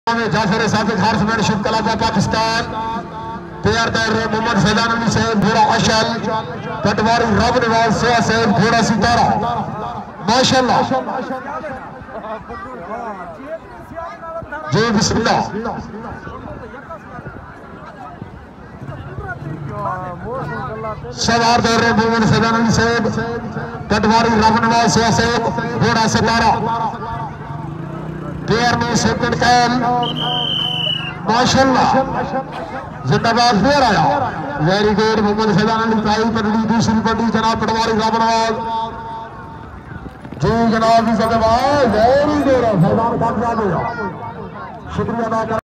जाफर साफिक हार्समैन शुभ कलापा पाकिस्तान तैयार दौर मोहम्मद फैजान अली साहब घोड़ा अशल पटवारी रब नवाज सोया साहब घोड़ा सितारा माशाल्लाह जी बिस्मिल्लाह सवार दौर मोहम्मद फैजान अली साहब पटवारी रब नवाज सोया साहब घोड़ा सितारा प्लेयर में सेकंड कैल माशाल्लाह जिंदाबाद प्लेयर आया वेरी गुड मोहम्मद फैजान अली पहली पटड़ी दूसरी पटड़ी जनाब पटवारी रामनवाज जी जनाब जी वेरी गुड फैजान कामयाब हुआ शुक्रिया अदा